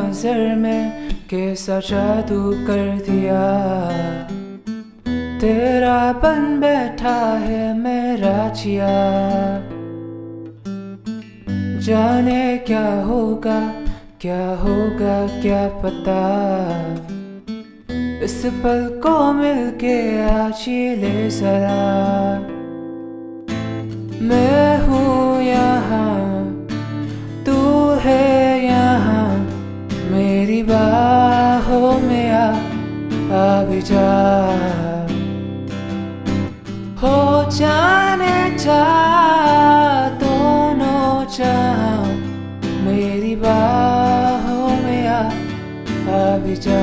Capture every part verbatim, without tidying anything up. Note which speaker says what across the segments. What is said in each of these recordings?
Speaker 1: नजर में कैसा जादू कर दिया। तेरा बन बैठा है मेरा जिया। जाने क्या होगा क्या होगा क्या पता। इस पल को मिलके आज ले जरा। मैं हूँ यहाँ तू है यहाँ, मेरी बाहों में आ आ भी जा। हो जाने जा दोनों जहां, मेरी बाहों में आ आ भी जा।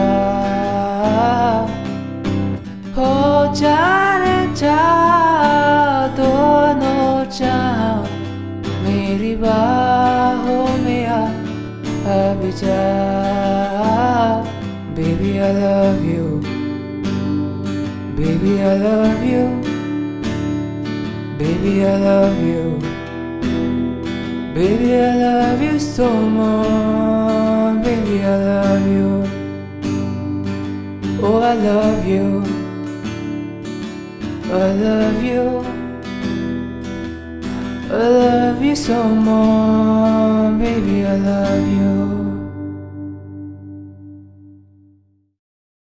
Speaker 1: हो जाने जा दोनों जहां, मेरी बाहों में आ आ भी जा। Baby I love you, baby I love you, baby I love you, baby I love you so much, baby I love you, oh I love you, I love you, I love you so much, baby I love you.